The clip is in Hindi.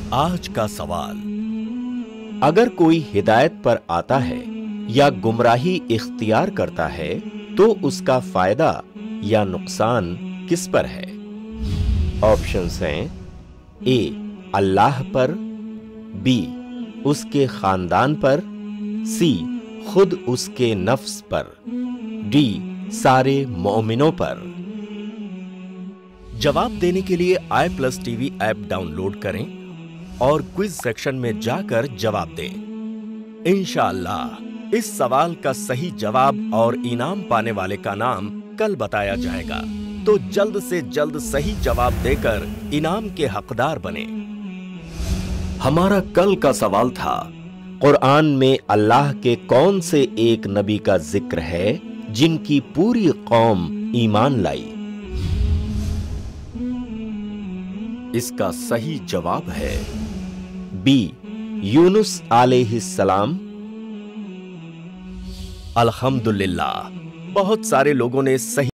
आज का सवाल। अगर कोई हिदायत पर आता है या गुमराही इख्तियार करता है तो उसका फायदा या नुकसान किस पर है? ऑप्शंस हैं ए अल्लाह पर, बी उसके खानदान पर, सी खुद उसके नफ्स पर, डी सारे मोमिनों पर। जवाब देने के लिए iPlus TV ऐप डाउनलोड करें और क्विज सेक्शन में जाकर जवाब दें। इंशाअल्लाह इस सवाल का सही जवाब और इनाम पाने वाले का नाम कल बताया जाएगा, तो जल्द से जल्द सही जवाब देकर इनाम के हकदार बने। हमारा कल का सवाल था, कुरान में अल्लाह के कौन से एक नबी का जिक्र है जिनकी पूरी कौम ईमान लाई? इसका सही जवाब है बी यूनुस अलैहिस्सलाम। अल्हम्दुलिल्लाह, बहुत सारे लोगों ने सही